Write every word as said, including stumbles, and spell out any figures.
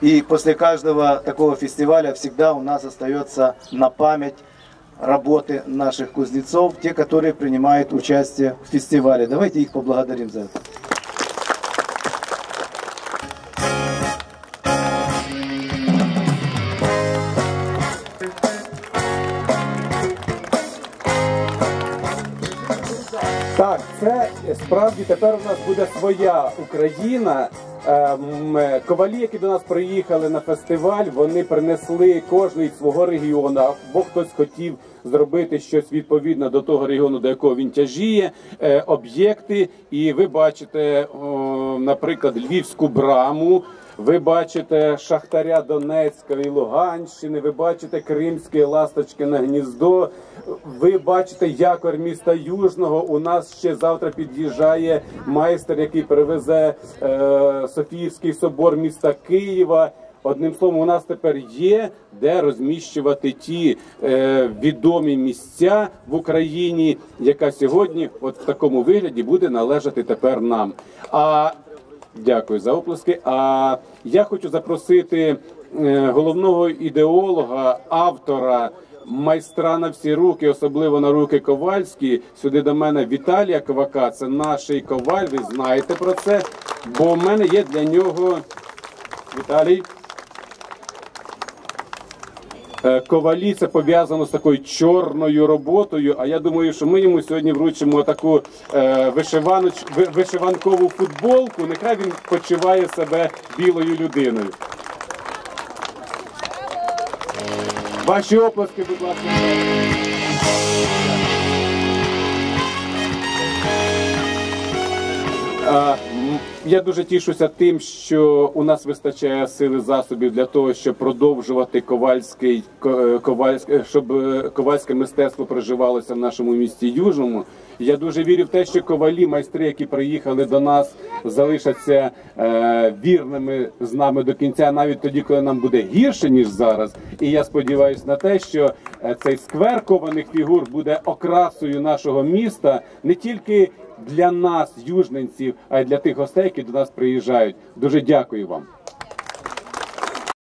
И после каждого такого фестиваля всегда у нас остается на память работы наших кузнецов, те, которые принимают участие в фестивале. Давайте их поблагодарим за это. Так, це справді тепер у нас буде своя Україна. Ковалі, які до нас приїхали на фестиваль, вони принесли кожний з свого регіону, або хтось хотів зробити щось відповідно до того регіону, до якого він тяжіє, об'єкти. І ви бачите, наприклад, Львівську браму, ви бачите Шахтаря Донецька і Луганщини, ви бачите Кримське Ласточкине гніздо, ви бачите якорь міста Южного. У нас ще завтра під'їжджає майстер, який перевезе е, Софіївський собор міста Києва. Одним словом, у нас тепер є де розміщувати ті е, відомі місця в Україні, яка сьогодні от в такому вигляді буде належати тепер нам. А дякую за оплески. А я хочу запросити е, головного ідеолога, автора, майстра на всі руки, особливо на руки ковальські, сюди до мене Віталія Ковака. Це наш коваль, ви знаєте про це, бо в мене є для нього, Віталій, ковалі, це пов'язано з такою чорною роботою, а я думаю, що ми йому сьогодні вручимо таку е, вишиваноч, вишиванкову футболку, нехай він почуває себе білою людиною. Ваші оплески, будь ласка. Я дуже тішуся тим, що у нас вистачає сили засобів для того, щоб продовжувати ковальський, ковальське, щоб ковальське мистецтво проживалося в нашому місті Южному. Я дуже вірю в те, що ковалі, майстри, які приїхали до нас, залишаться е, вірними з нами до кінця, навіть тоді, коли нам буде гірше, ніж зараз. І я сподіваюся на те, що цей сквер кованих фігур буде окрасою нашого міста не тільки для нас, южненців, а й для тих гостей, які до нас приїжджають. Дуже дякую вам.